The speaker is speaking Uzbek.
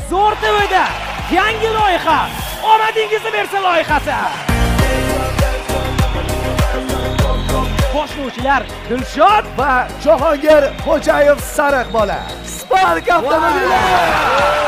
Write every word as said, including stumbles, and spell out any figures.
Zo'r T V'da yangi loyiha, omadingizni bersin loyihasi. Boshlovchilar Dilshod va Jahongir Xo'jayev Sariq bola. Spark avtomobili.